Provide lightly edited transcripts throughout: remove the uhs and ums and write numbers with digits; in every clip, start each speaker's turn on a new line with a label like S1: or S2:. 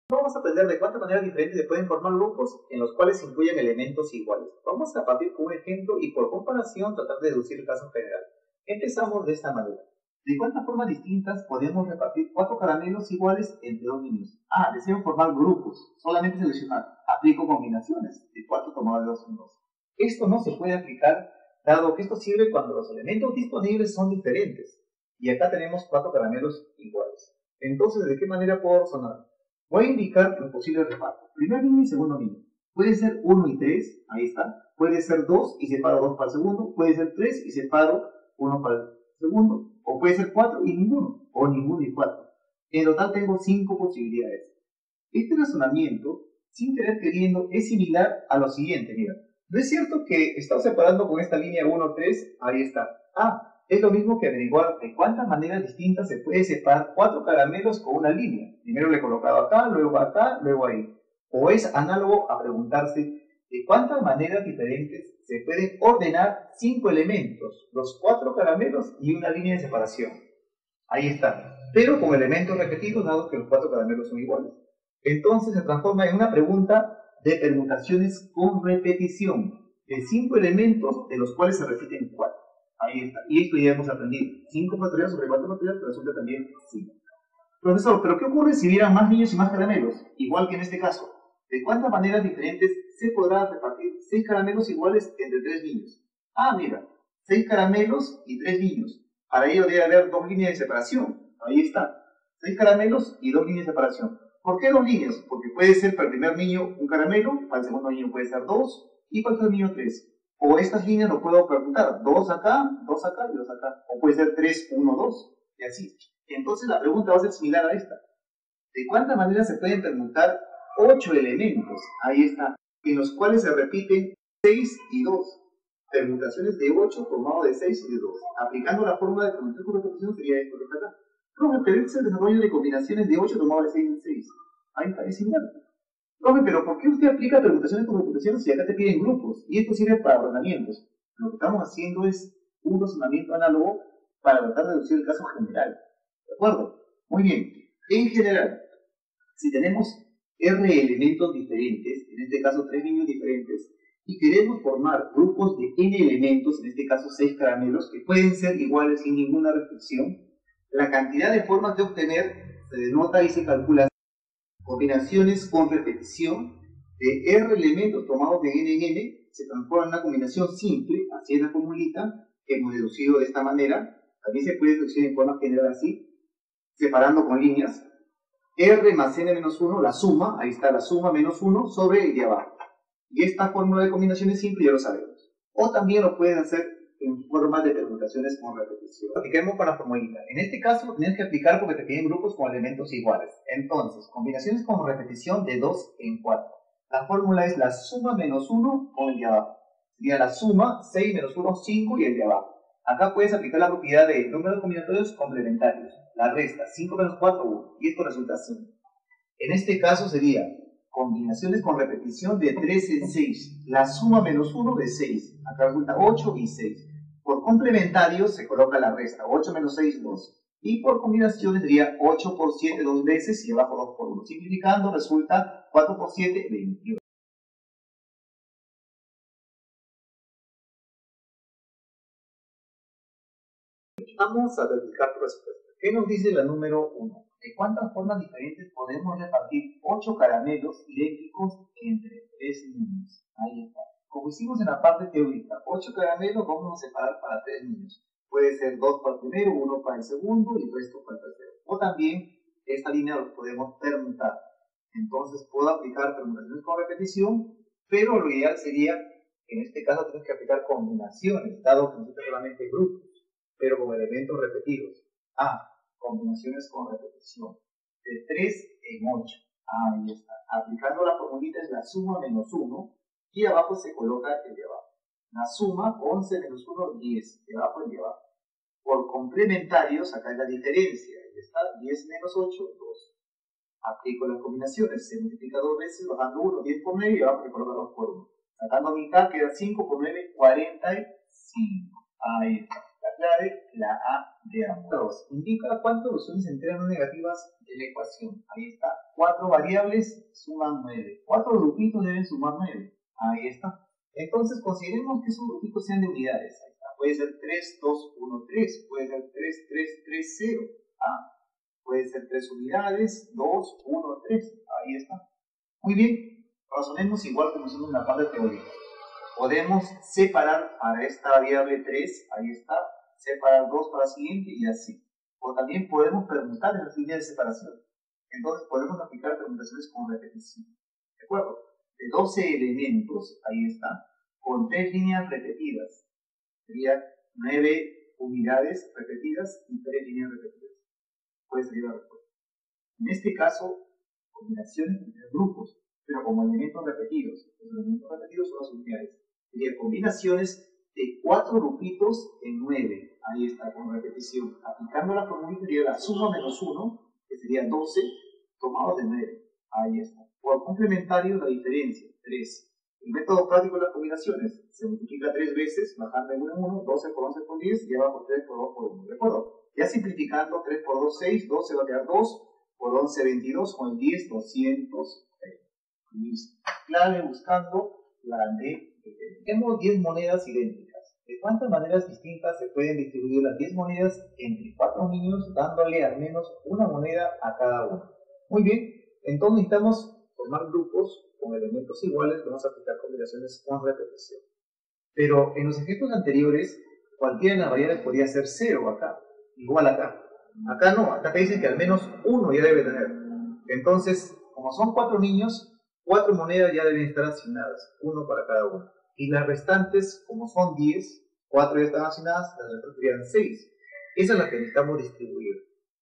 S1: Vamos a aprender de cuántas maneras diferentes se pueden formar grupos en los cuales se incluyen elementos iguales. Vamos a partir con un ejemplo y por comparación tratar de deducir el caso general. Empezamos de esta manera. ¿De cuántas formas distintas podemos repartir 4 caramelos iguales entre 2 niños? Deseo formar grupos. Solamente seleccionar. Aplico combinaciones de 4 tomado de 2 en 2. Esto no se puede aplicar dado que esto sirve cuando los elementos disponibles son diferentes. Y acá tenemos 4 caramelos iguales. Entonces, ¿de qué manera puedo razonar? Voy a indicar los posibles repartos. Primer niño y segundo niño. Puede ser 1 y 3, ahí está. Puede ser 2 y separo 2 para el segundo. Puede ser 3 y separo 1 para el segundo. O puede ser 4 y ninguno. O ninguno y 4. En total tengo 5 posibilidades. Este razonamiento, sin querer queriendo, es similar a lo siguiente. Mira, ¿no es cierto que estamos separando con esta línea 1, 3? Ahí está. Es lo mismo que averiguar de cuántas maneras distintas se puede separar 4 caramelos con una línea. Primero le he colocado acá, luego ahí. O es análogo a preguntarse de cuántas maneras diferentes se pueden ordenar 5 elementos, los 4 caramelos y una línea de separación. Ahí está. Pero con elementos repetidos, dado que los 4 caramelos son iguales. Entonces se transforma en una pregunta de permutaciones con repetición, de 5 elementos de los cuales se repiten 4. Ahí está. Y esto ya hemos aprendido. 5 factorial sobre 4 factorial, pero resulta también 5. Profesor, ¿pero qué ocurre si hubieran más niños y más caramelos? Igual que en este caso. ¿De cuántas maneras diferentes se podrá repartir 6 caramelos iguales entre 3 niños? Mira, 6 caramelos y 3 niños. Para ello debe haber 2 líneas de separación. Ahí está. 6 caramelos y 2 líneas de separación. ¿Por qué 2 líneas? Porque puede ser para el primer niño un caramelo, para el segundo niño puede ser 2 y para el tercer niño 3. O estas líneas lo puedo preguntar, 2 acá y 2 acá. O puede ser 3, 1, 2, y así. Entonces la pregunta va a ser similar a esta. ¿De cuántas maneras se pueden permutar 8 elementos? Ahí está. En los cuales se repiten 6 y 2. Permutaciones de 8 tomado de 6 y de 2. Aplicando la fórmula de permutación con repetición sería esto que está acá. Profe, pero es el desarrollo de combinaciones de 8 tomado de 6 y 6. Ahí está, es similar. Profe, pero ¿por qué usted aplica permutaciones con repetición si acá te piden grupos? Y esto sirve para ordenamientos. Lo que estamos haciendo es un razonamiento análogo para tratar de deducir el caso general. ¿De acuerdo? Muy bien. En general, si tenemos R elementos diferentes, en este caso 3 niños diferentes, y queremos formar grupos de N elementos, en este caso 6 caramelos, que pueden ser iguales sin ninguna restricción, la cantidad de formas de obtener se denota y se calcula combinaciones con repetición de R elementos tomados de N en N, se transforma en una combinación simple, así es la formulita que hemos deducido de esta manera. También se puede deducir en forma general así, separando con líneas. R más N menos 1, la suma, ahí está la suma menos 1 sobre el de abajo. Y esta fórmula de combinaciones simple ya lo sabemos. O también lo pueden hacer en forma de permutaciones con repetición. Apliquemos con la formulita. En este caso tienes que aplicar porque te piden grupos con elementos iguales. Entonces, combinaciones con repetición de 2 en 4. La fórmula es la suma menos 1 con el de abajo. Sería la suma 6 menos 1, 5 y el de abajo. Acá puedes aplicar la propiedad de números combinatorios complementarios. La resta, 5 menos 4, 1. Y esto resulta 5. En este caso sería combinaciones con repetición de 3 en 6. La suma menos 1 de 6. Acá resulta 8 y 6. Por complementarios se coloca la resta. 8 menos 6, 2. Y por combinaciones sería 8 por 7 dos veces y abajo 2 por 1. Simplificando resulta 4 por 7, 21. Vamos a verificar tu respuesta. ¿Qué nos dice la número 1? ¿De cuántas formas diferentes podemos repartir 8 caramelos idénticos entre 3 niños? Ahí está. Como hicimos en la parte teórica, 8 caramelos vamos a separar para 3 niños. Puede ser 2 para el primero, 1 para el segundo y el resto para el tercero. O también esta línea lo podemos permutar. Entonces puedo aplicar permutaciones con repetición, pero lo ideal sería, en este caso, tienes que aplicar combinaciones, dado que necesitas solamente grupos, pero con elementos repetidos. Combinaciones con repetición. De 3 en 8. Ahí está. Aplicando la formulita es la suma menos 1 y abajo se coloca el de abajo. La suma, 11 menos 1, 10. De abajo el de abajo. Por complementarios, acá es la diferencia. Ahí está, 10 menos 8, 2. Aplico las combinaciones. Se multiplica 2 veces, bajando 1, 10 por 9 y abajo se coloca 2 por 1. Sacando mitad queda 5 por 9, 45. Ahí está. clave la A de ambos. Indica cuántas soluciones enteras no negativas de la ecuación. Ahí está. 4 variables suman 9. 4 grupitos deben sumar 9. Ahí está. Entonces consideremos que esos grupitos sean de unidades. Ahí está. Puede ser 3, 2, 1, 3. Puede ser 3, 3, 3, 0. ¿Ah? Puede ser 3 unidades, 2, 1, 3. Ahí está. Muy bien. Razonemos igual como hicimos en la parte teórica. Podemos separar para esta variable 3, ahí está, separar 2 para la siguiente y así. O también podemos permutar en las líneas de separación. Entonces podemos aplicar permutaciones con repetición. ¿De acuerdo? De 12 elementos, ahí está, con 3 líneas repetidas. Sería 9 unidades repetidas y 3 líneas repetidas. Puede salir la respuesta. En este caso, combinaciones entre grupos, pero como elementos repetidos. Los elementos repetidos son las unidades. Sería combinaciones de 4 grupitos en 9. Ahí está, con repetición. Aplicando la fórmula sería la suma menos 1, que sería 12, tomado de 9. Ahí está. Por complementario, la diferencia, 3. El método práctico de las combinaciones se multiplica 3 veces, bajando de 1 en 1, 12 por 11 por 10, y abajo 3 por 2 por 1. ¿De acuerdo? Ya simplificando, 3 por 2, 6, 12 va a quedar 2, por 11, 22, con el 10, 200. Clave buscando la D. Tenemos 10 monedas idénticas. ¿De cuántas maneras distintas se pueden distribuir las 10 monedas entre 4 niños, dándole al menos una moneda a cada uno? Muy bien, entonces necesitamos formar grupos con elementos iguales. Vamos a aplicar combinaciones con repetición. Pero en los ejemplos anteriores, cualquiera de las variables podría ser 0 acá, igual acá. Acá no, acá te dicen que al menos uno ya debe tener. Entonces, como son 4 niños, 4 monedas ya deben estar asignadas, uno para cada uno. Y las restantes, como son 10, 4 ya están asignadas, las restantes serían 6. Esa es la que necesitamos distribuir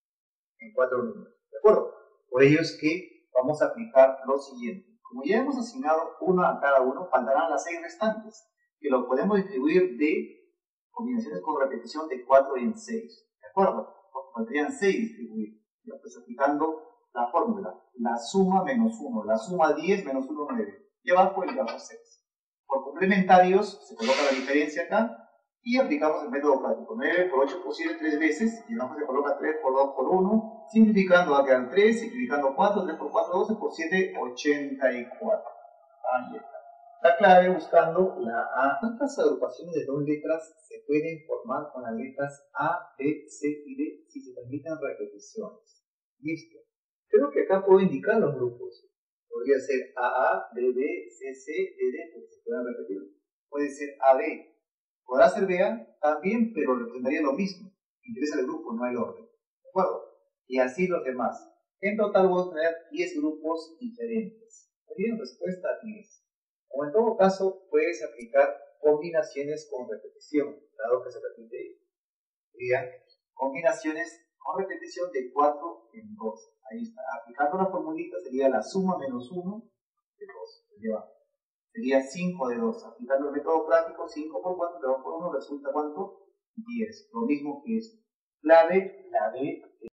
S1: en 4 números. ¿De acuerdo? Por ello es que vamos a aplicar lo siguiente. Como ya hemos asignado una a cada uno, faltarán las 6 restantes, que lo podemos distribuir de combinaciones con repetición de 4 en 6. ¿De acuerdo? Faltarían 6 distribuir. Ya pues aplicando la fórmula, la suma menos 1, la suma 10 menos 1, 9. Y abajo el grado 6. Por complementarios, se coloca la diferencia acá y aplicamos el método práctico. 9 por 8 por 7 3 veces, y abajo se coloca 3 por 2 por 1. Simplificando va a quedar 3, simplificando 4, 3 por 4, 12 por 7, 84. Ahí está. La clave buscando la A. ¿Cuántas agrupaciones de 2 letras se pueden formar con las letras A, B, C y D si se permiten repeticiones? Listo. Creo que acá puedo indicar los grupos. Podría ser AA, BB, CC, DD, porque se pueden repetir. Puede ser AB. Podrá ser BA también, pero representaría lo mismo. Interesa el grupo, no el orden. ¿De acuerdo? Y así los demás. En total voy a tener 10 grupos diferentes. Muy bien, respuesta 10. O en todo caso, puedes aplicar combinaciones con repetición, dado que se repite. Serían combinaciones con repetición de 4 en 2. Ahí está. Aplicando la formulita sería la suma menos 1 de 2. Sería 5 de 2. Aplicando el método práctico, 5 por 4, 2 por 1, resulta ¿cuánto? 10. Lo mismo que esto. Clave, la D.